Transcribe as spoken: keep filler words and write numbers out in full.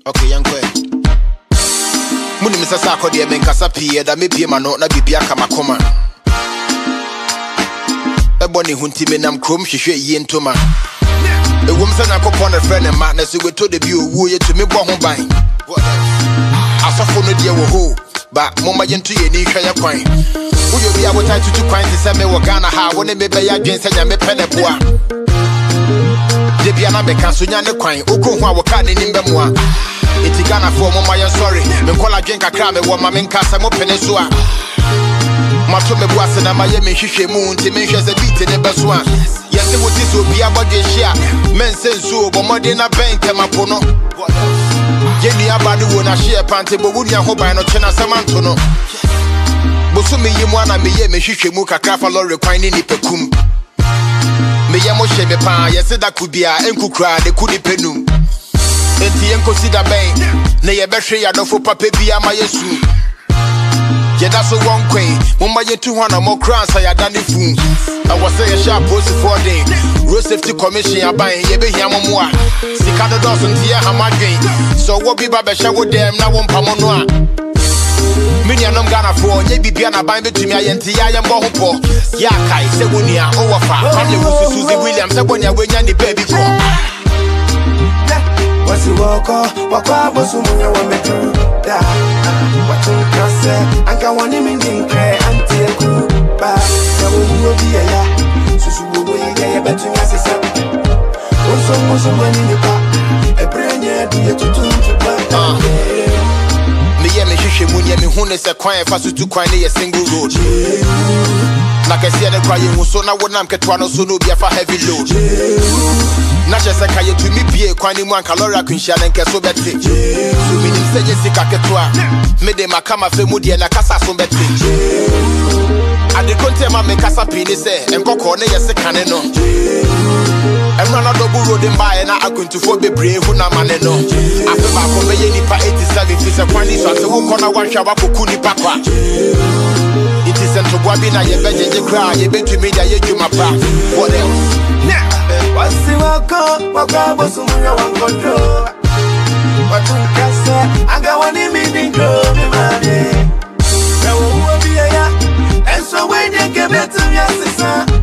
Okay, young boy. Muni misasa ko de men kasa pie da me pie ma no na bibia kama koma. E boni hunti me nam krom hwehwe yi ntoma. E wom se na kopon na friend ma na se we to de bi owu ye to me bo ho ban. Asofo no de wo ho ba moma ye nto ye ni hwa ye kwan. Uyo bi abota tutu kwan se se me wo Ghana ha wo ne me be ya dwen se nya me pele boa. De bia na be kan so nya ne kwan uko ho a wo ka ne nimbe mo a. Iti Ghana for mama ya sorry me kola dwen kakra me wo ma me nkasa mo pene so a. Mato me boase na ma ye me hwehwe mu nti me hwese beat ne beso a. Yese wo ti so bia bodwe hia men sensu obomode na bank mapo no. Yeni abade wo na share pante bo wuni ahoban no chena samanto no. Boso me yimu ana me ye me hwehwe mu kakra fa lorry kwan ni nipekum. Me ye mo hwe me pa yese da kubia enkukura de kudi penum. Enti yen consider ben na ye behwe ya dofo papa bia ma yesu. Yeda so one quay, mumma ye two hundred more crowns I had done the food. I was say a sharp post for day. Road safety commission ya buying ye be here more. Sikado dozen tia hamagin. So what be babesha with them now one pamonoa. Many anom Ghana for ye be biana bind between me and Tia and Bohopo. Ya kai se wunia overfa. Family was Susie Williams, I want ya when ya baby call. What's the walk off? Walk up, what's the moon? I want me to what you can say? I can't want him in the cray and take you back. So we will be a ya. So you will be a better as a also, most of when in the back. A brain, yeah, do you to to back? Me, yeah, me, she moon, yeah, me, who is a quiet fast to quiet a single road. Like I said, the crying was so now when I'm Ketwano, so no be a heavy load. Not just a kaya to me be a quani one calora kunshan and caso betty. So meaning say Jessica Ketwa. Made them a kama femudi and a casa so betty. And the contema make us a penis and coco ne yes a caneno. And run a double road and buy and I going to for be brave when I'm maneno. After my conveying pa eighty-seven is a quani so I say who corner one shower kuni papa. It is sent to Guabina, ye bet you cry, ye bet to me that you my back. What else? What's the walk up? Walk up, what's the moon? I want control. What you can say? I got one in me, grow me, money. Now, who will be a ya? And so when you get better, yes, it's